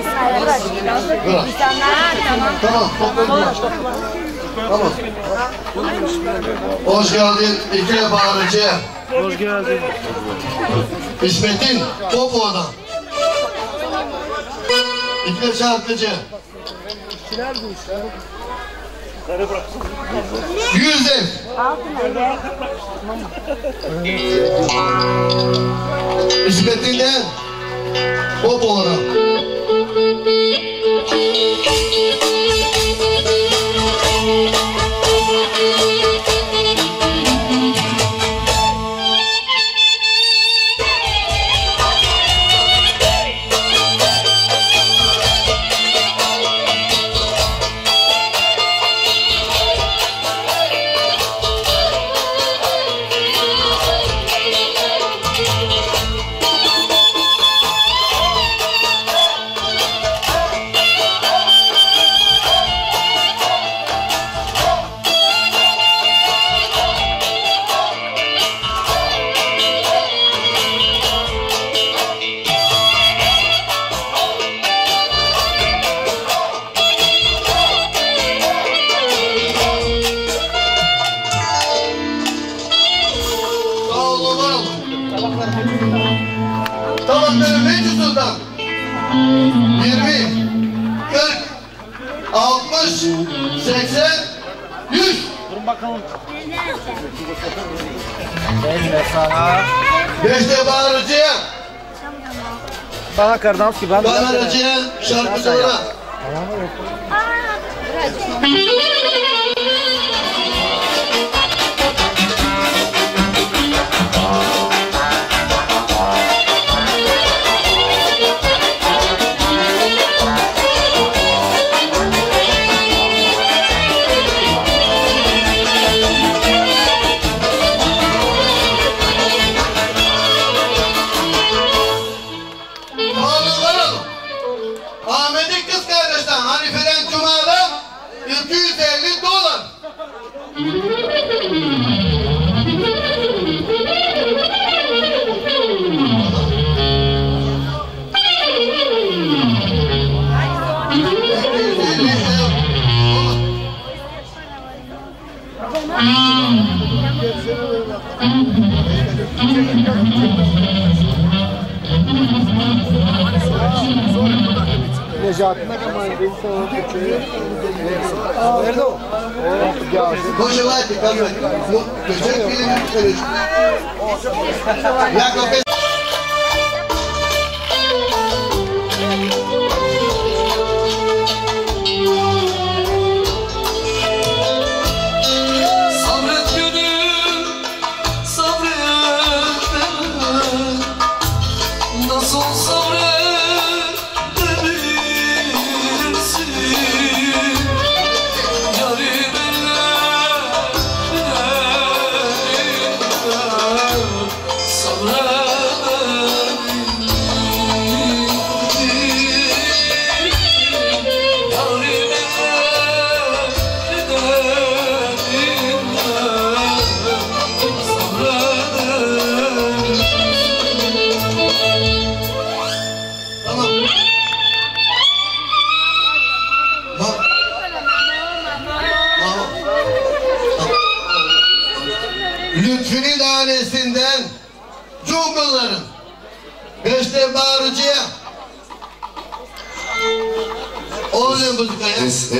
Tamam. Hoş geldin İkile Bağırıcı. Hoş geldin. İsmet'in Topuğa'dan. İkile Şarkıcı. 100 ev. İsmet'inden Topuğa'dan. Tabakların mevcutundan 20, 40, 60, 80, 100. Durun bakalım. Belli sana. 5'te Bağırıcı'ya. Bana kardans gibi. Bağırıcı'ya şarkıcılara. Ahmet'in kız kardeşten Hanife'den Cuma'dan 250 dolar. Necati'ne kadar beni sana kötü. Nerede o? Koşu var ki kalma. Köşek filmi söylüyor. Ya kapı. Lütfü'nün ailesinden Cumhurların 5'te Bağırıcı'ya 10 müzikaya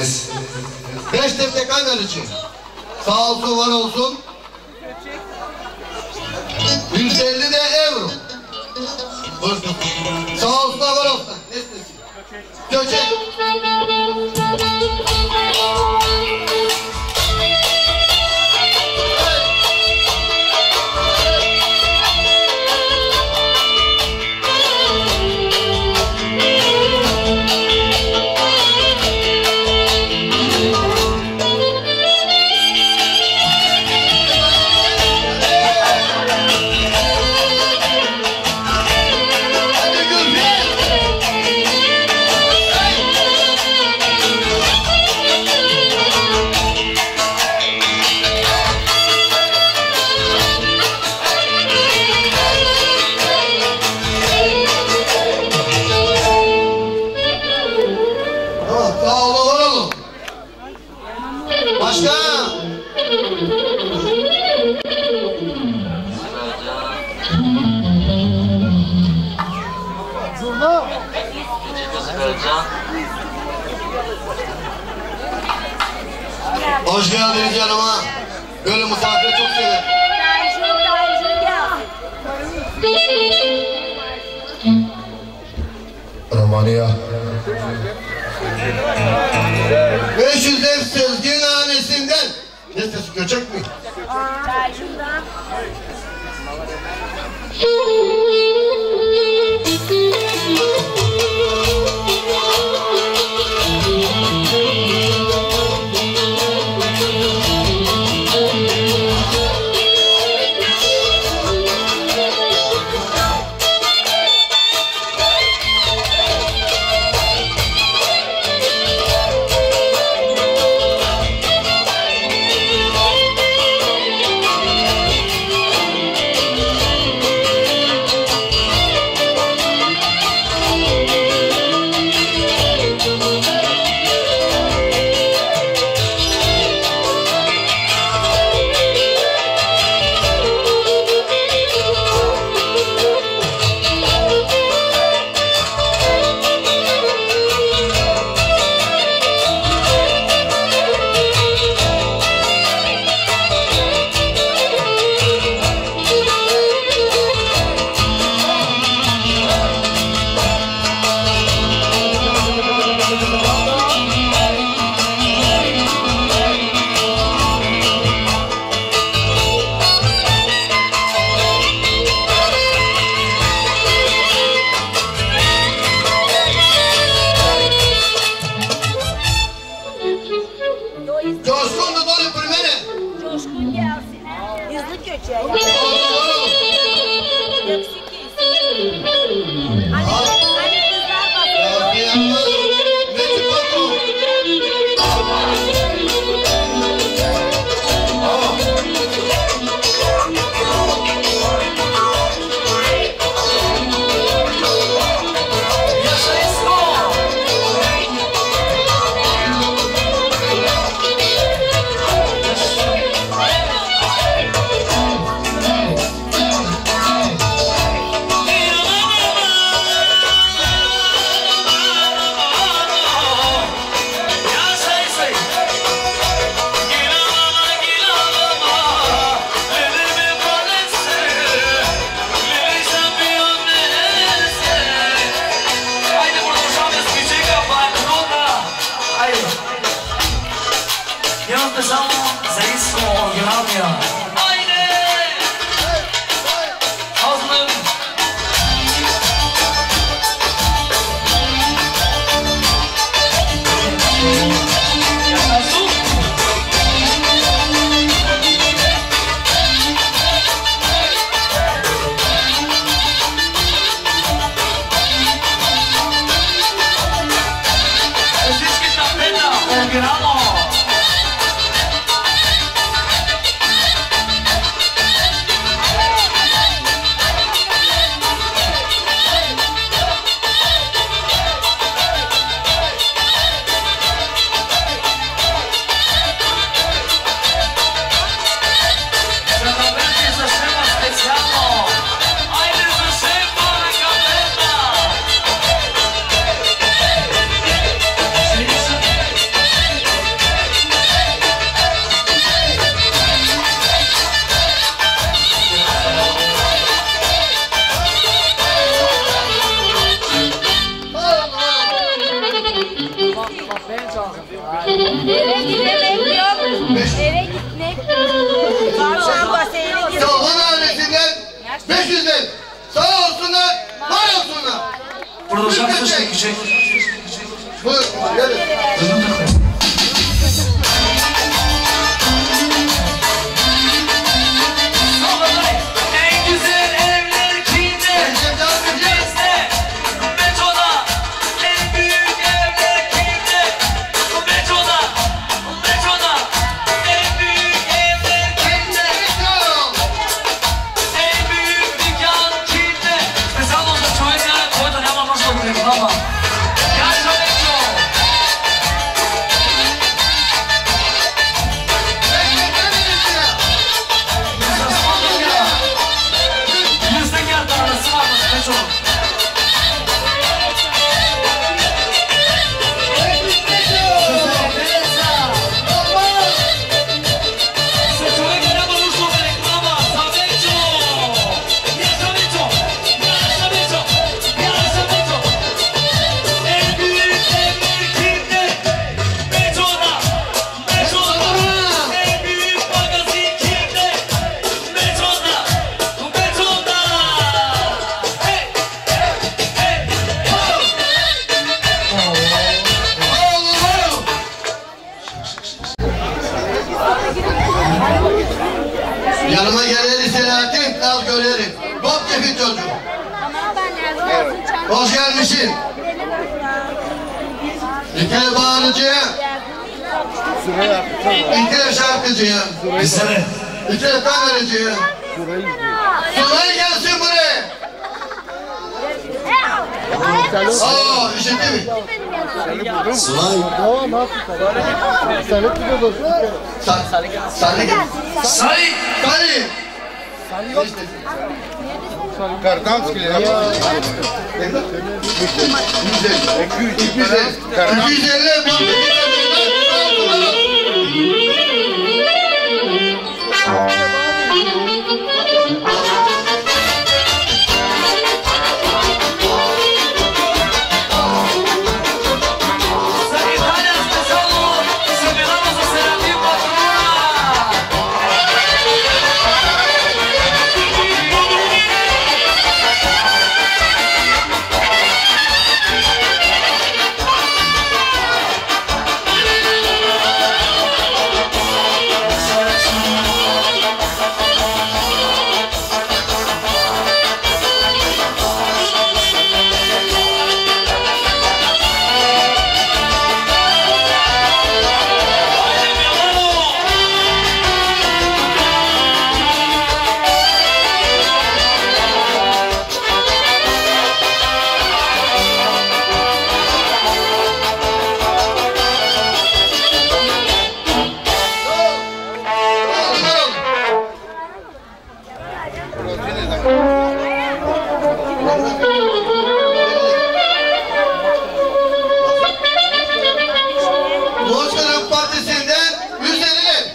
5'te kameracı sağ olsun var olsun 150 de euro sağ olsun var olsun Göçek Sağ olun, var olun. Başka? Zurna. Hoş geldiniz yanıma. Böyle misafiri çok severim. Romanya. 500 ev Sezgin hanesinden. Ne sesi, göçek mi? Şundan. Coşkun da dolu primere. Coşkun gelsin. Hızlı köçeğe. Yaksın kesin. Hani kızlar basıyor. Eve gitmek yok. Eve gitmek yok. Tavşan basayına girmek. Yolun ailesinden 500'den sağ olsunlar, var olsunlar. Burada şarkı çekecek. Buyur, gelin. Ama bir çocuk. Ama ben nerede? Hoş gelmişsin. Bir kere bağırıcıya. Bir kere şarkıcıya. Bizlere. Bir kere kameracıya. Sunay gelsin buraya. Aa, işitti mi? Sunay. Sarı gel. Say. Sarı. Kartamskili yapalım. 250. Bozkır'ın partisinden 150'ler.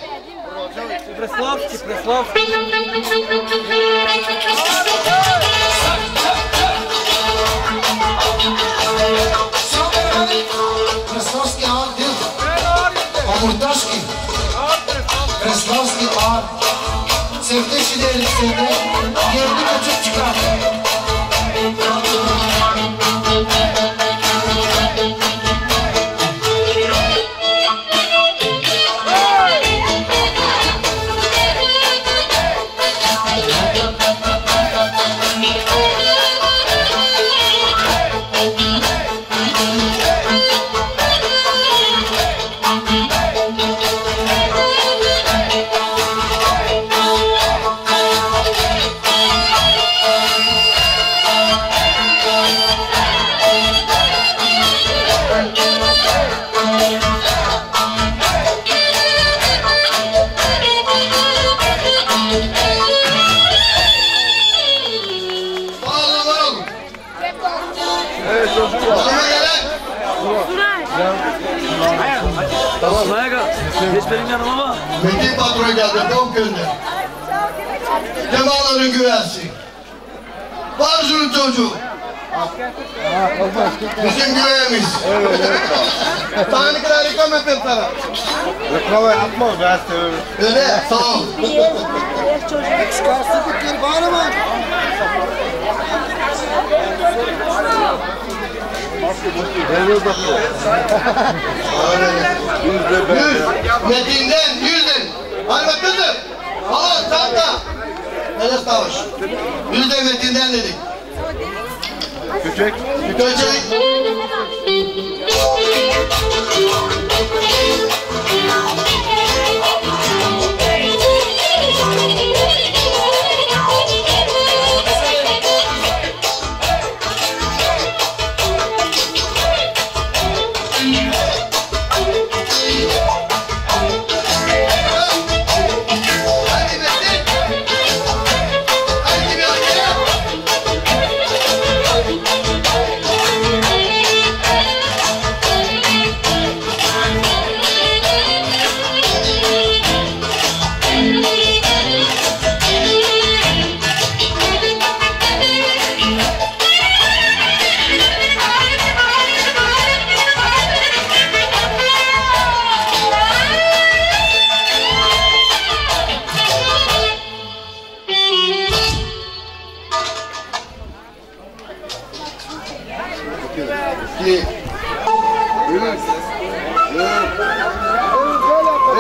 Kreslovski ağır değil. Omurtaşki. Kreslovski ağır. Sevdeşi derisinde yerini kaçıp çıkar. Geç benim yanıma. Metin patron geldi doğum gününde. Cemal'ın güvensi. Barzu'nun çocuğu. Bizim güvenimiz. Sana ne kadar reklam yapayım sana. Reklama yapma, ben seviyorum. Öyle, sağ ol. Çıkarsın var ama. Metin'den 100'den. Hadi bak kızım. Al çanta. Enes Tavuş. 100'den Metin'den dedik. Köçek. Köçek.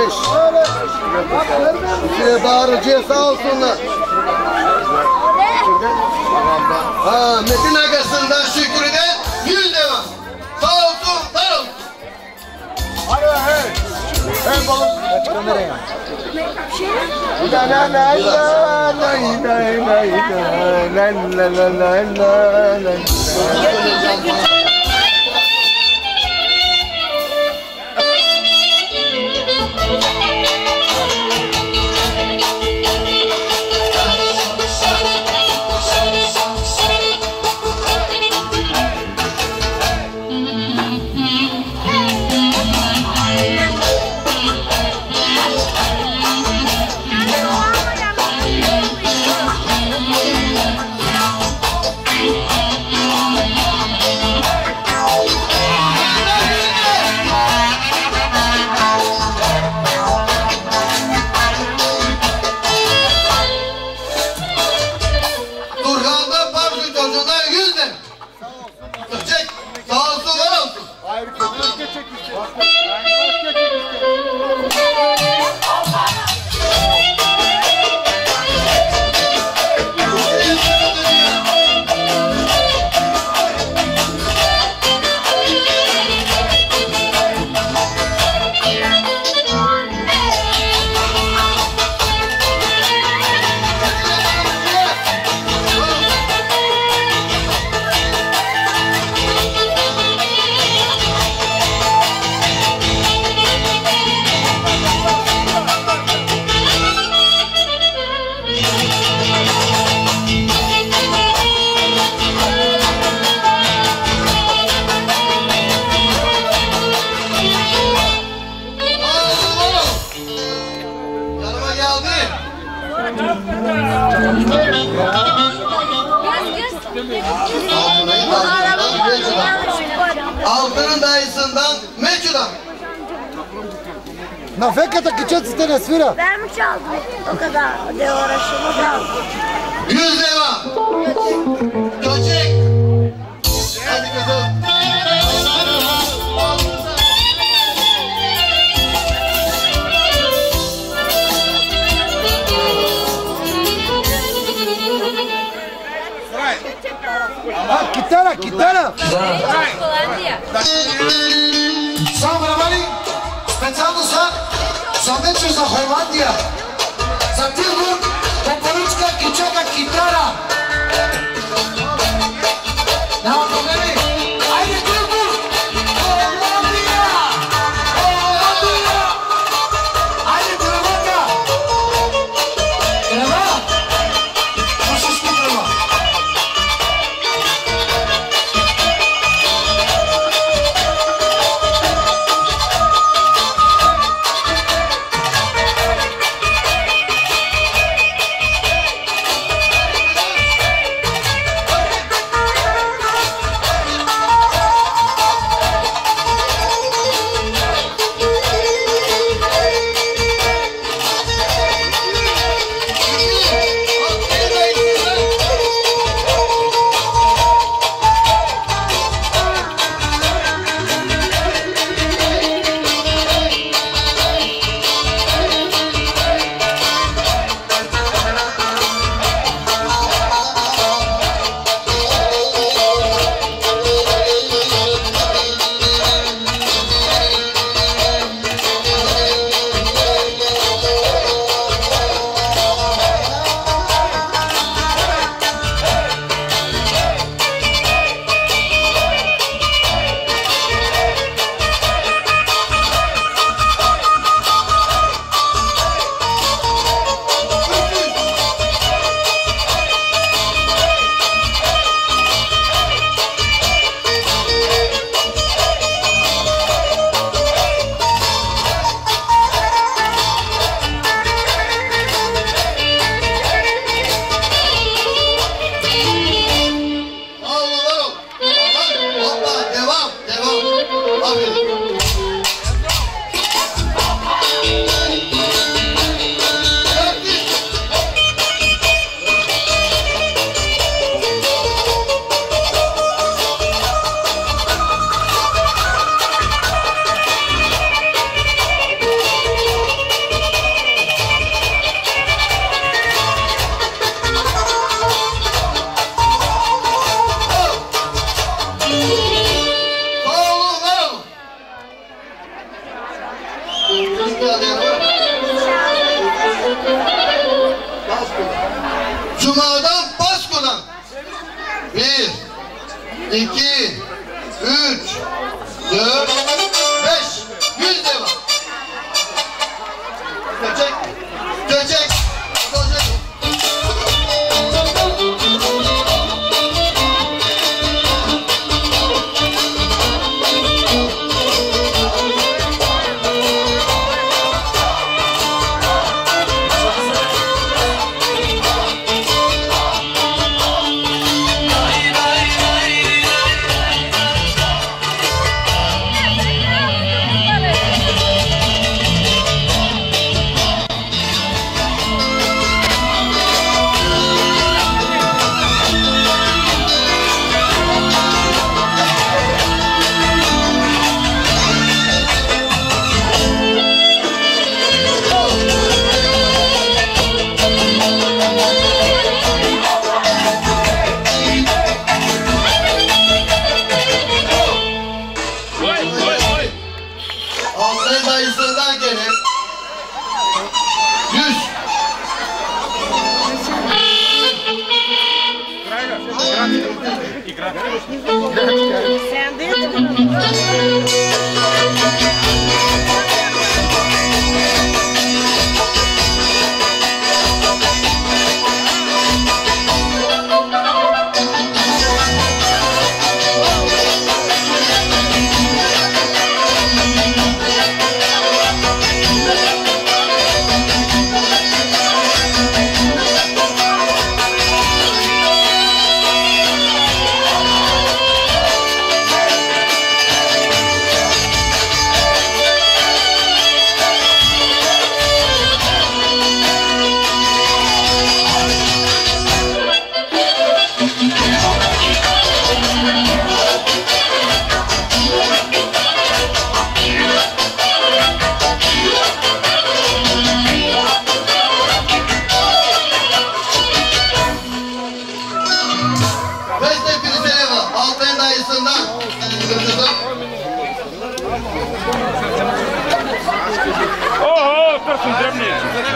Bağırıcıya sağ olsunlar. Ha, Metin Agası'ndan Şükrü'den 100 devam. Sağ olsun, var olsun. Hadi hey. Hey balık. Aç kamerayı. La la la la la la la. Altının dayısından Meçhu'dan. Nafekata kiçet istene svira. Ben mi çaldım? O kadar de uğraşımı kaldı. 100 devam. Çocuk. Hadi kızım. Kitara. Sam Ravali, specjalno za meču za Holandija. Za Tilburg, Popovička, Kičaka, Kitara. Nema problemi. Ajde Tilburg! Holandija! Holandija! Ajde Drevaka! Dreva! Možeš ti Dreva? Cuma'dan Pasko'dan 1, 2, 3, 4, 5 100 devam. Köçek, köçek, köçek. Altay dayısından gelir. 100. Sen değil mi? Altay dayısından. Oo, dursun demli.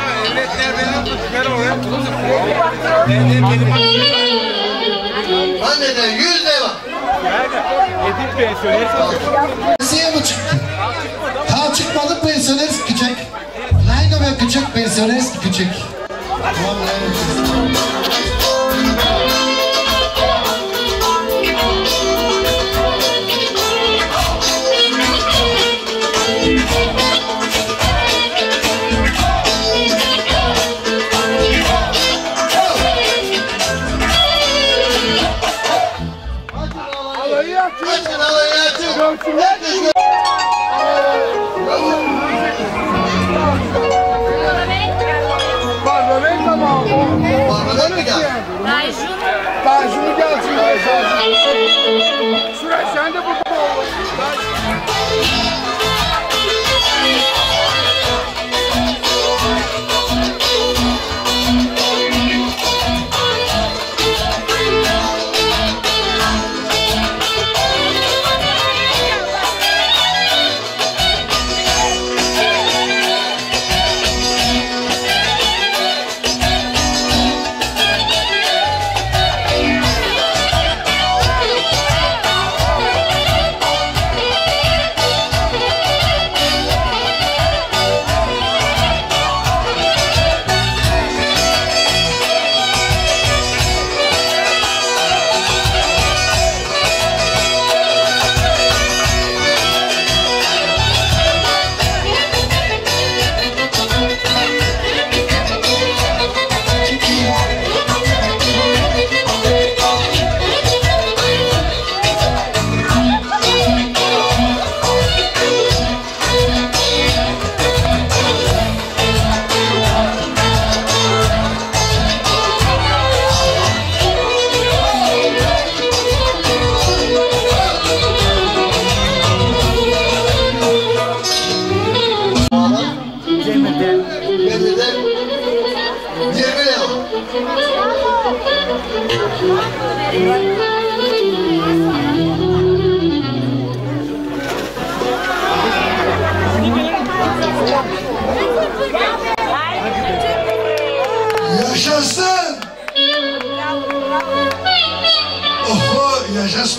Anneden 100 devam. Edip pensiyoner. Pensiye mi çıktı? Tam çıkmadı pensiyoner küçük. Neydi be küçük pensiyoner küçük. Açın alayı açın. Herkes Barbadan mı geldi? Tanjunu gelsin. Şuraya sen de burada ol.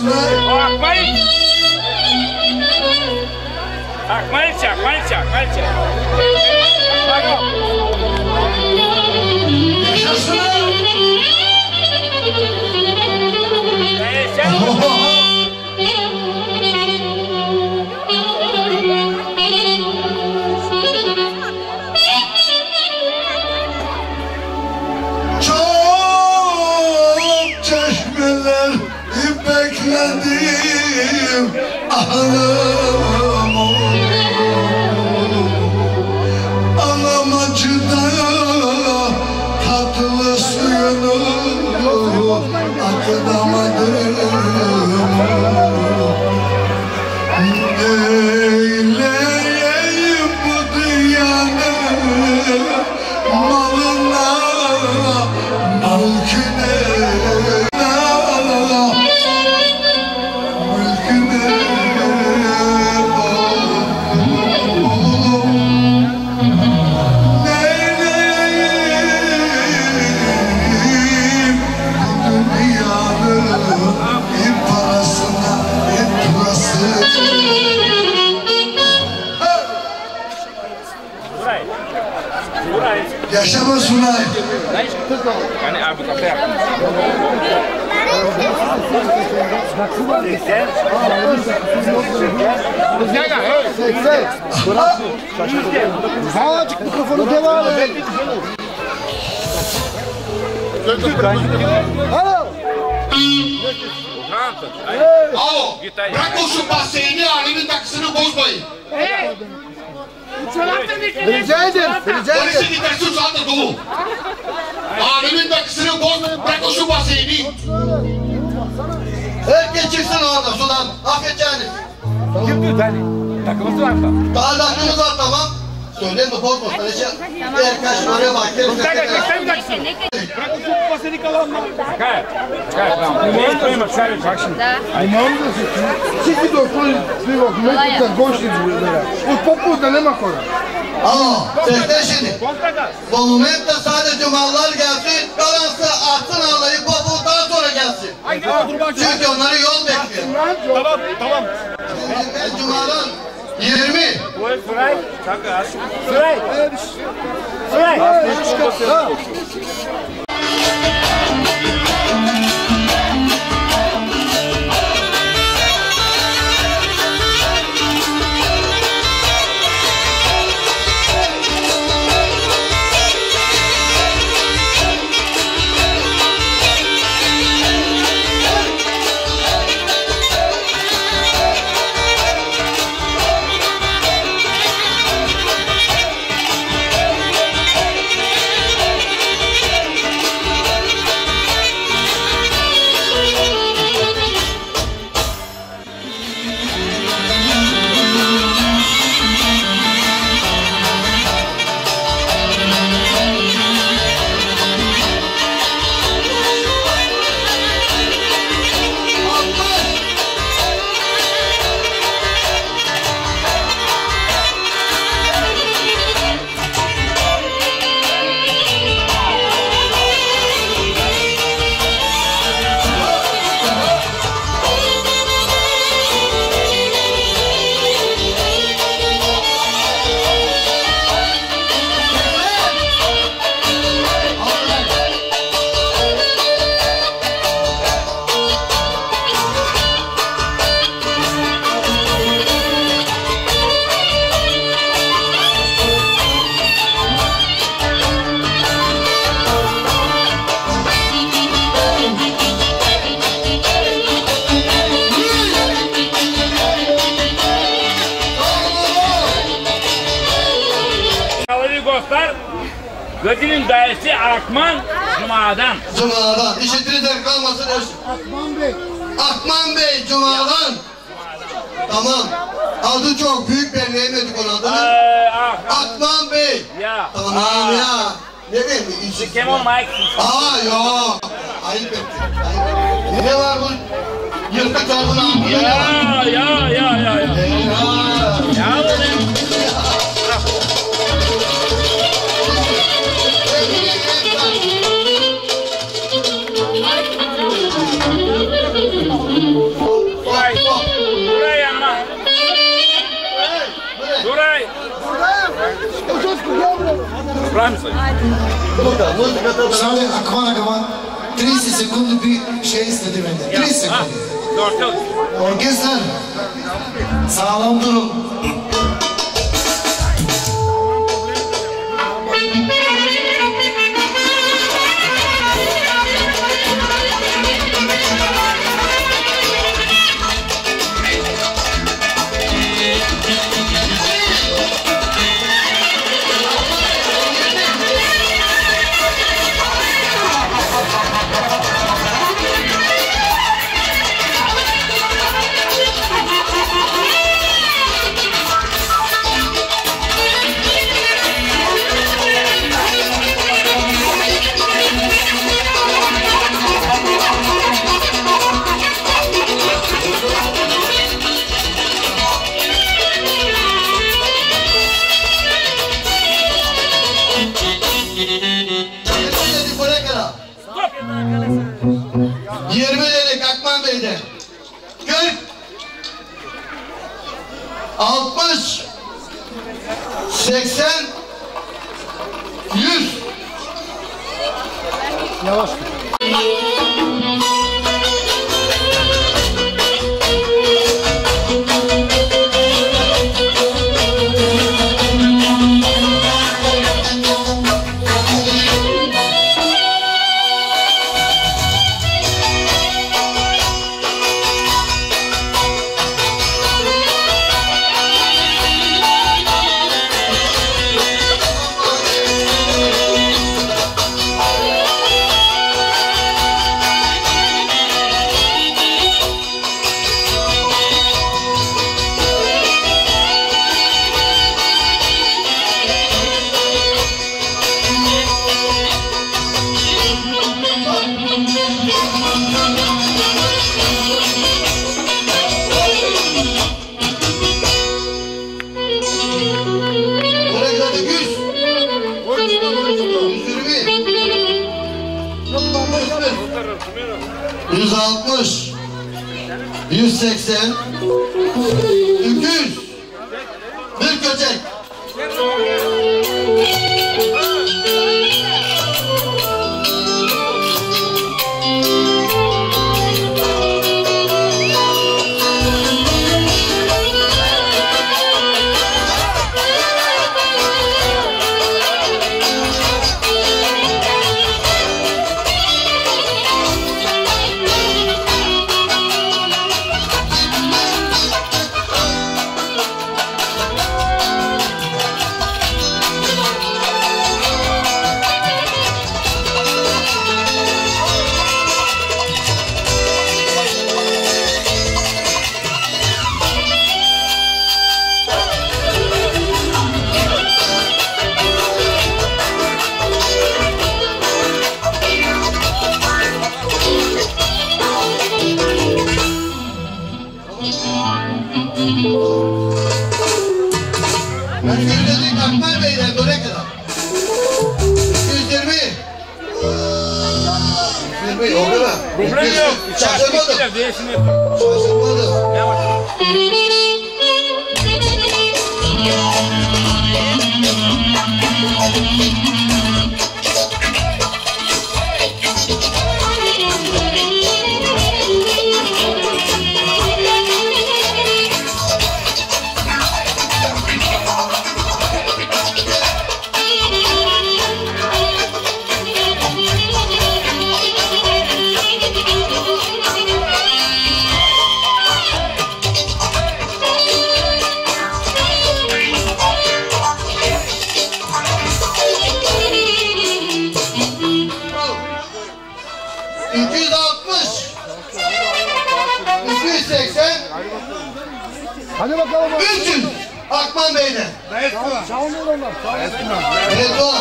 Sunay. Akmaliçak. Yaşa Sunay. Çok çeşmeler bekledim ağlam ağlam acıda tatlı suyunu akıdamadım neyleyeyim bu dünyanın malına mülküne yaşama Sunay. Yani abi kafe yap. Azıcık mikrofonu devam et. Alo. Alo. Bırak o şu baseyini, alimin takısını bozmayın. Rica ederim. Polisin gitmesi uzattı dolu. Alimin takısını bozmayın, bırak o şu baseyini. Herkes çıksın orada sudan, affedeceğiniz. Kim diyor tane? Takımızı var mı? Daha takımız var tamam. Söyleyin mi bozmasın. Erkaç oraya bak. Bırak şu baseni kalan lan. Kaya. Ne koyma sen bak şimdi. Ай, мам да се всички да отворим пиво, в момента гости от попуда нема хора. Alo, seslen şimdi. Bu momentte sadece mallar gelsin, kalansı atsın ağlayı kopuktan sonra gelsin. Çünkü onları yol bekliyor. Tamam. Ben Cuma'dan 20. Süray. Süray. Gözünün dayısı Akman Cuma'dan. Cuma'dan. İşitinizden kalmasın. Akman Bey Cuma'dan. Tamam. Adı çok büyük, belirleyemedik onun adını. Akman Bey. Ya. Tamam ya. Ne bileyim? Kemal Mike. Yok. Ayıp ettin. Ne var bu? Yırtık tarafına. Ya. Ya bu ne? Oh. Правим се. Шале, аквана, 30 секунди bir şey istedi benden. 30 секунди. Orkestr. Sağlam durun. Bey'de 40 60 80 100 Yavaş. %60 180 200 bir köçek. Özgürlük Akman Bey'den göre kadar 220 220 oldu mu? Problem yok. Şaşırmadım. Şaşırmadım. Hadi bakalım. 300 Akman Bey'den. Çalmıyor onlar. Evet o.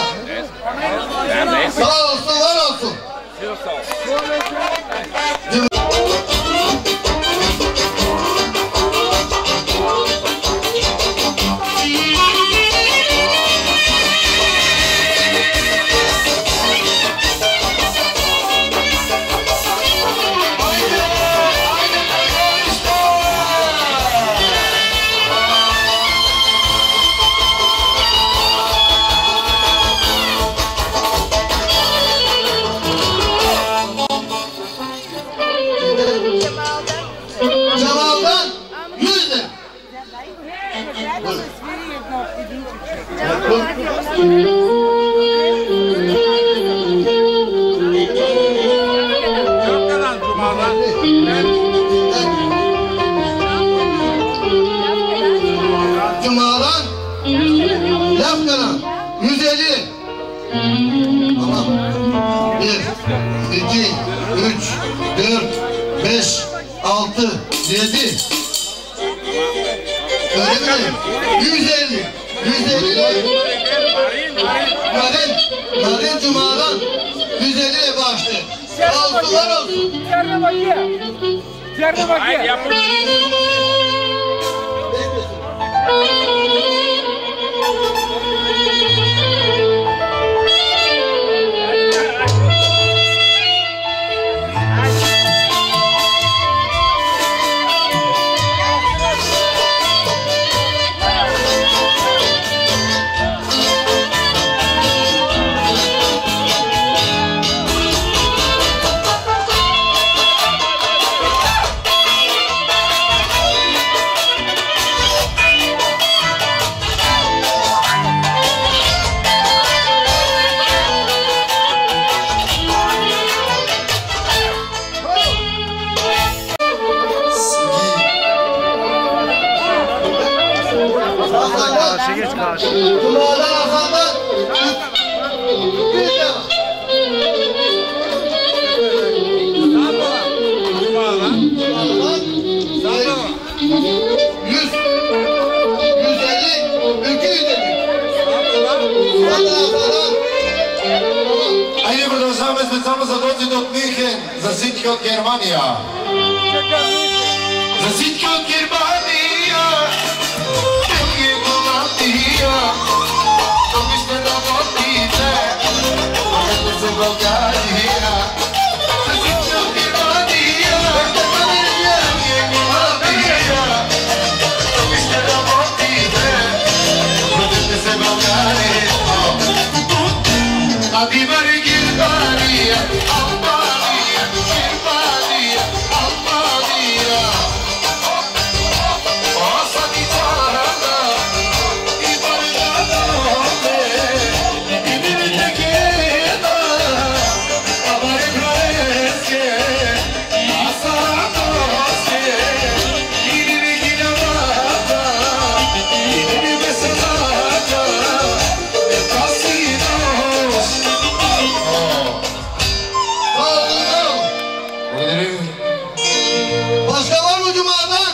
Sağ olsun, var olsun. Cumadan laf kalan 150. Tamam. 1, 2, 3, 4, 5, 6, 7. Öyle mi? 150. 150. Narin Cuma'dan 150 başlı. Altılar olsun. Yerine bakayım. Yerine bakayım. Cuma'dan Hasan'dan 100 lira. Cuma'dan 100, 150, 250. Айде продължаваме специално за този от Мюнхен, за всички от Германия. За всички от Германия, Белгия, Холандия, тук ще работите, където се България. За всички от Германия, Белгия, Холандия, тук ще работите, където се България. Adivare Gilbania, Albania, Gilbania, Albania. Osa di Tarana, I Barillane, I Vinitegheta, Avare Proesche, Asaratoske, I Niviginavata, I Nivivesanata, E Casinos. Başka var mı Cuma'dan?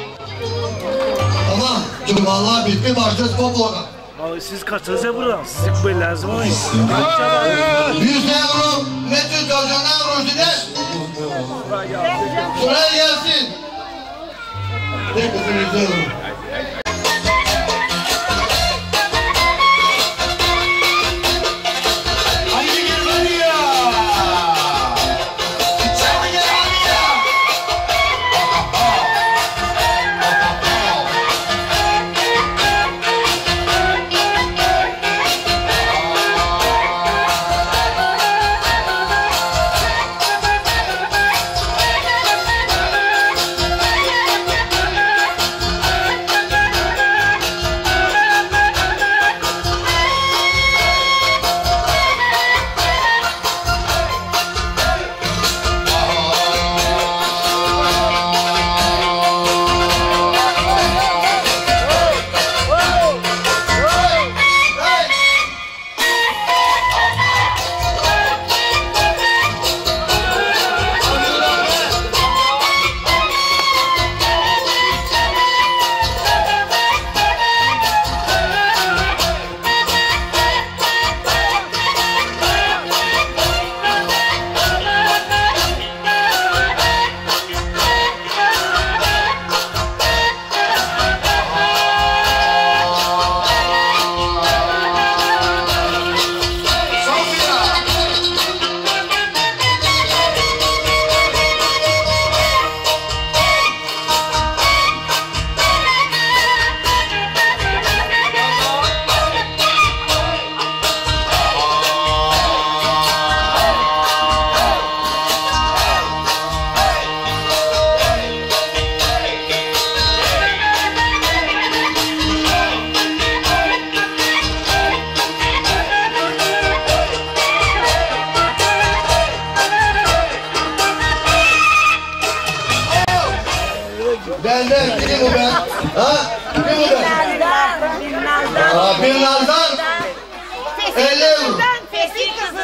Tamam. Cumalar bitti. Başlayacağız Popo'dan. Abi siz kaçınıza buradan? Sizin böyle lazım olmayın. 100 euro Metin çocuğuna Ruzi'de. Şuraya gelsin. Tek kızım 100 euro.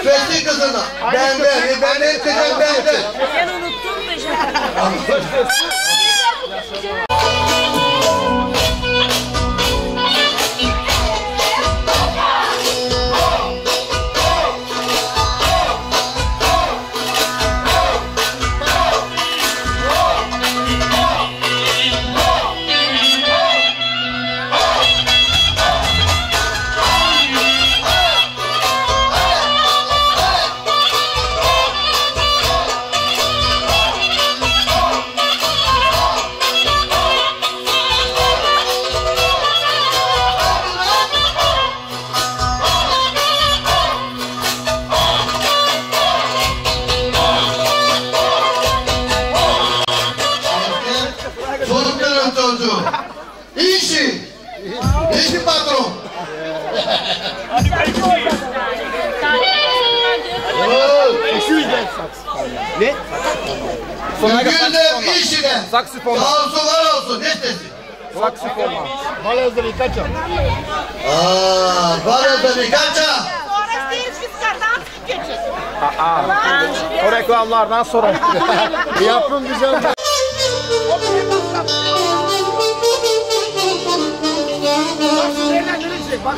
Fethi kızına. Bende. Ben hepsinden bende. Sen unuttun mu? İşi patron. Ne? Bugün de işine. Saksifon. Sağ olsun var olsun. Ne istesin? Saksifon. Balazları kaça? Balazları kaça? O reklamlardan sonra. Yapın güzel. Bak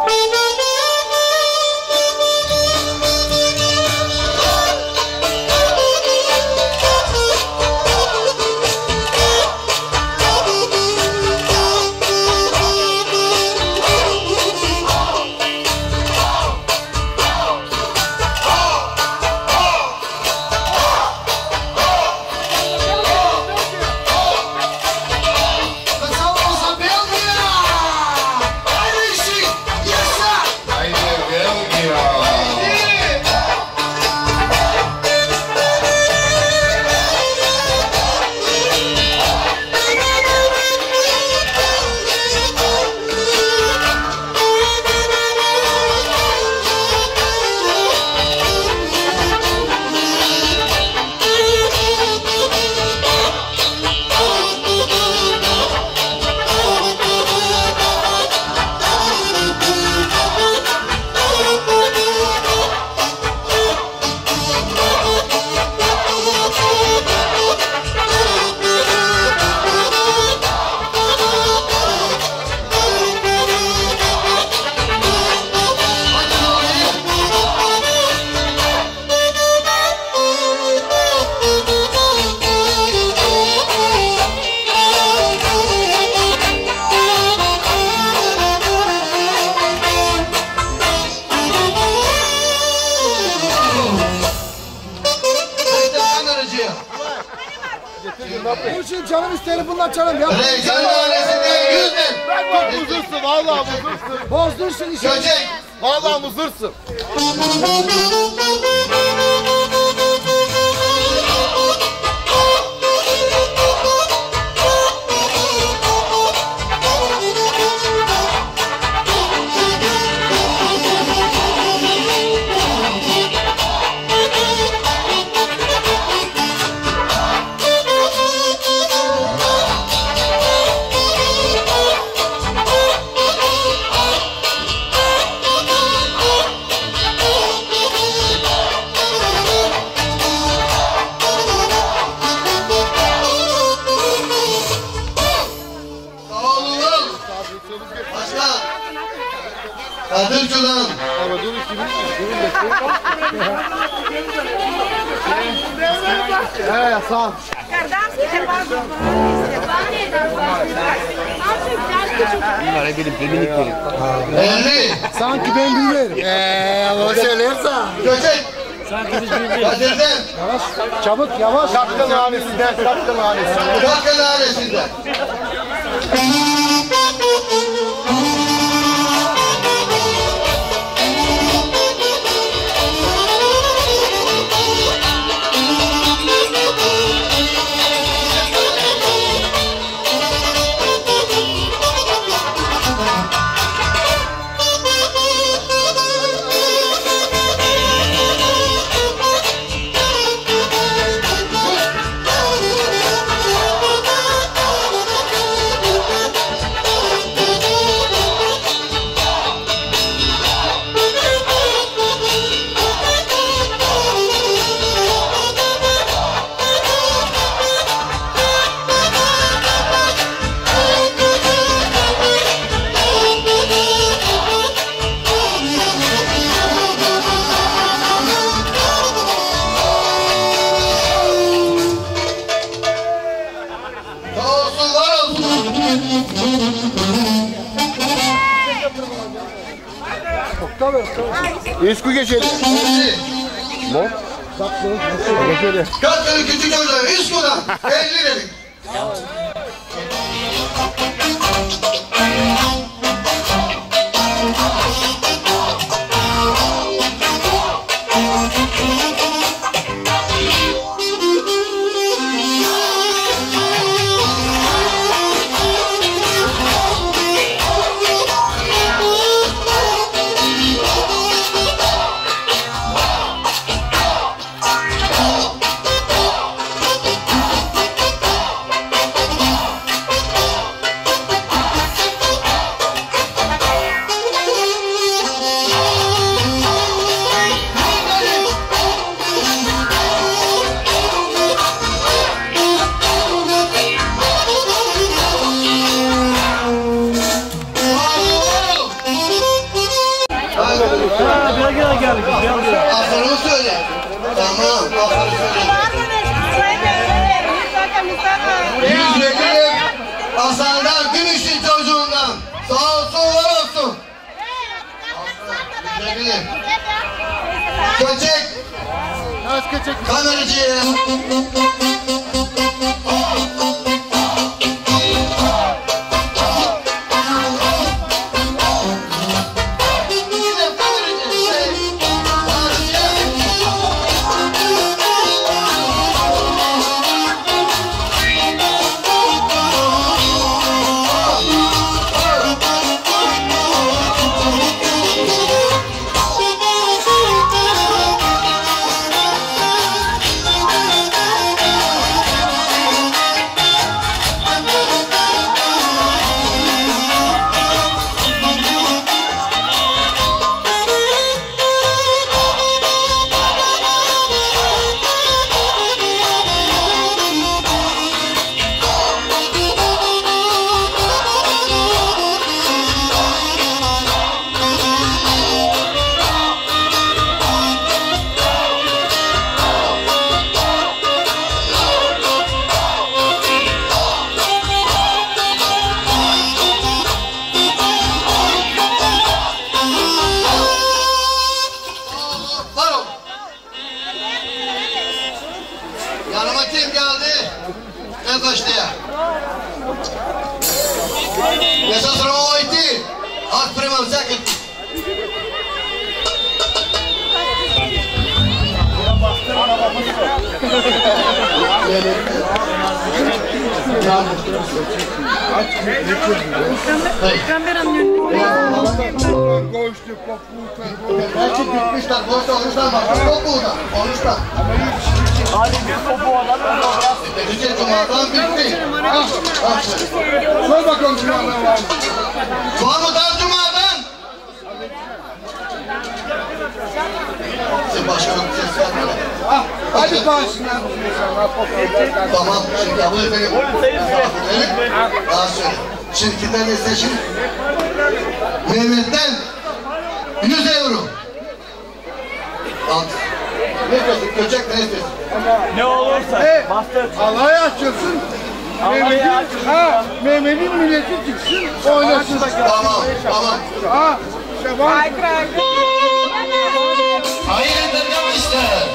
Bu için canım isteyeni bundan çalalım ya. Reyhan ailesinden 100 bin. Çok muzursun, vallahi muzursun. Bozdursun işi. Göcek. Vallahi muzursun. Kadir Çoban. Sağ ol. Bunlara benim beminik verin. 50. Sanki ben bilmiyorum. O söylersen. Göcek. Sanki biz bilmiyoruz. Kadir'den. Yavaş, çabuk, yavaş. Kaptan hanesinden, kaptan hanesinden. Kakkın ailesinden. Eski geçelim. Ne? Geçelim. Kaç tane küçük çocuğa İsko'dan 50 dedik. Aferin söyle. Tamam, aferin söyle. 100 vekilim Hasan'dan, Gümüş'ün çocuğundan. Sağ olsun, var olsun. Vekilim. Köçek. Kameracıya. Yanıma kim geldi? Ne kaçtı ya? Ne sasırma o iti? At primam sakın. Belki bitmişler, boş olmuşlar bak. Kopuğda, olmuşlar. Hadi bir kopu alalım. Bitti, cumadan bitti. Sor bakalım cumadan var mı? Var mı daha cumadan? Sen başkanım ses verme. Hadi bağışlar. Tamam, şimdi kabul edelim. Daha söyle. Şirketten de seçin. Mehmet'ten 100 euro. Al. Ne istiyorsun? Köçek ne istiyorsun? Ne olursa. Bastır. Allah'a açılsın. Mehmet'in milleti çıksın, oynasın. Tamam. Ha, Şaban. Hayırdır demişler.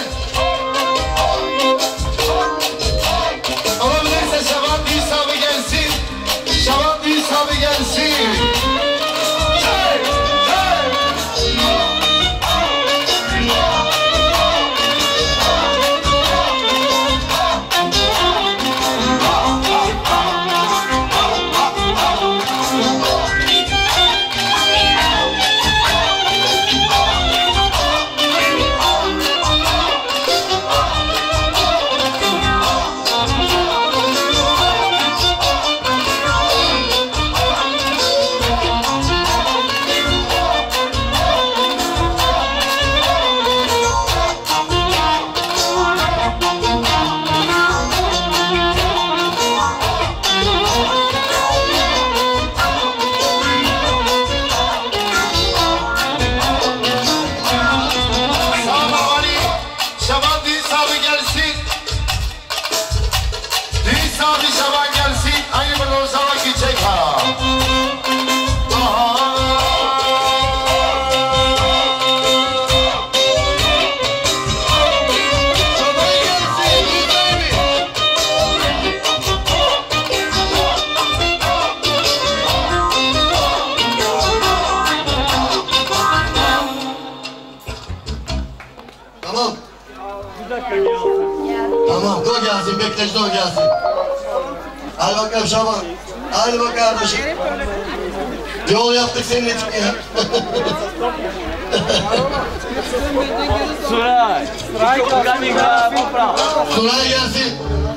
Olabilirse Şaban büyük sahibi gelsin. Şaban büyük sahibi gelsin. İpek Tecno gelsin. Hadi bakalım Şaban. Hadi bakalım kardeşim. Yol yaptık senin için ya. Suray. Suray gelsin.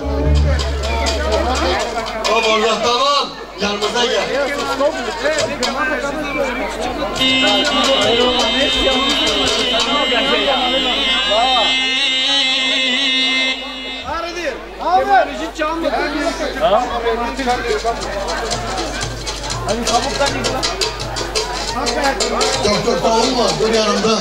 O orada tamam. Yanımıza gel. Çok çok da olma. Dur yanımda.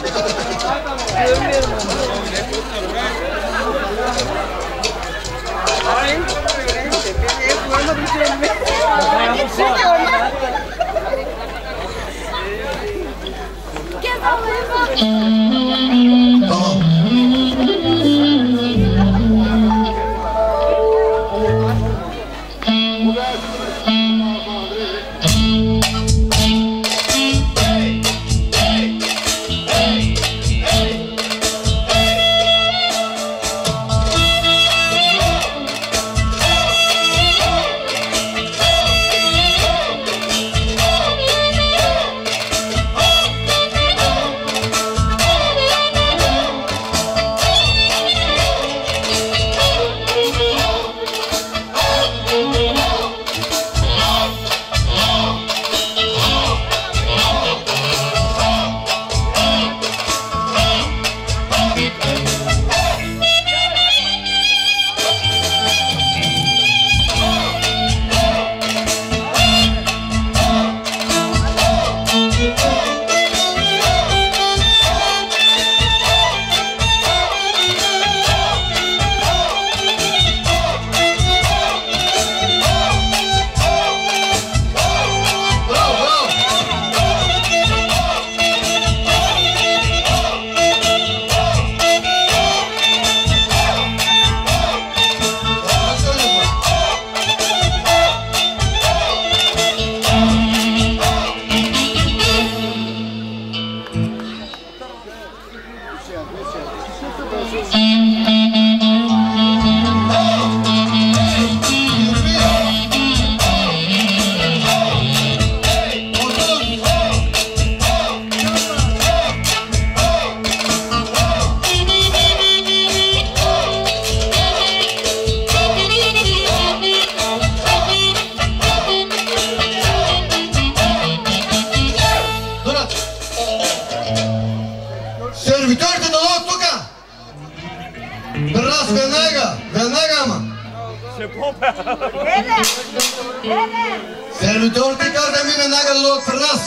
Tamam. Servitor ti kada mi venaga log prnas.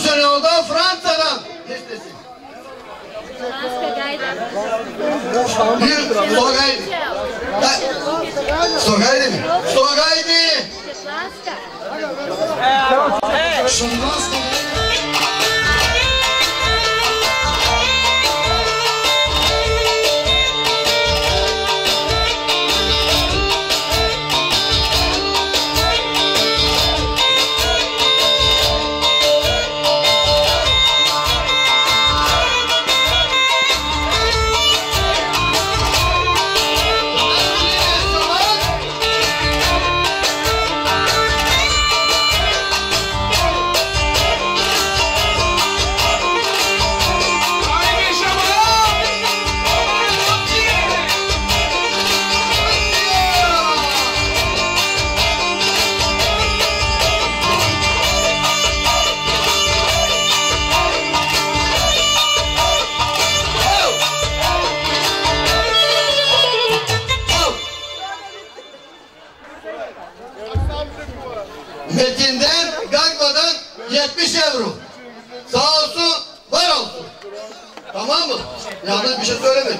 Profesyonelden Fransa'dan. Geçtesin. Sogaydı. Sogaydı mı? Sogaydı. Metin'den Gagva'dan 70 euro. Sağ olsun, var olsun. Tamam mı? Yanlış bir şey söylemedim.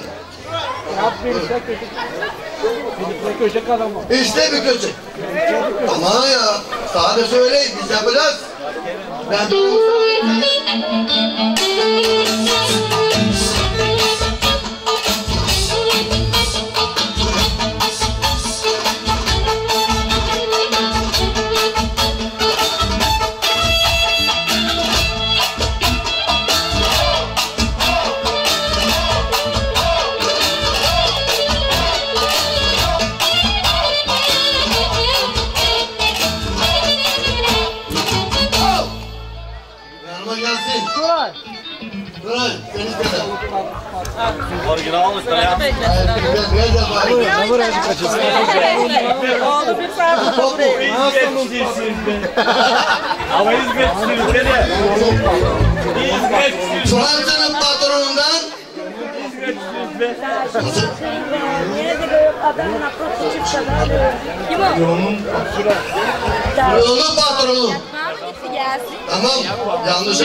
İşte bir köşek. Aman ya, sadece söyleyin, biz yapacağız. Ben Orijinal usta ya. Ama hizmetçisiniz beni. Fransa'nın patronundan yolun patronu. Tamam, yanlış.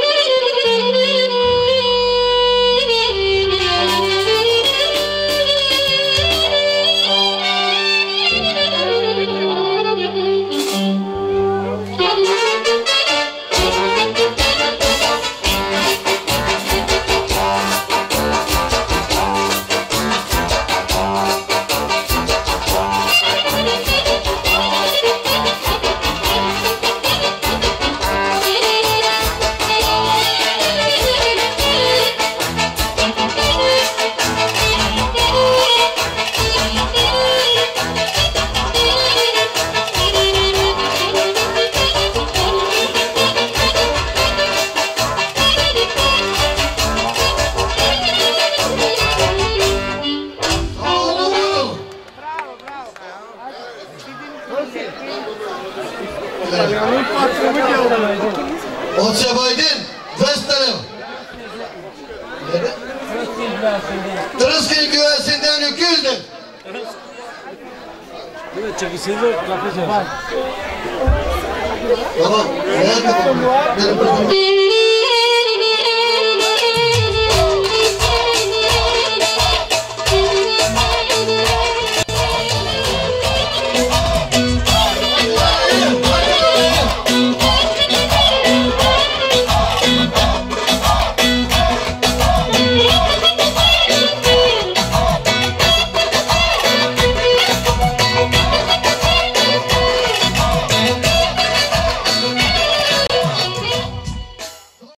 Otsebaydın, Vestelem. Tırıskil güvesinden 200'dür. Evet, çekilseydi kapatacağım. Tamam, benim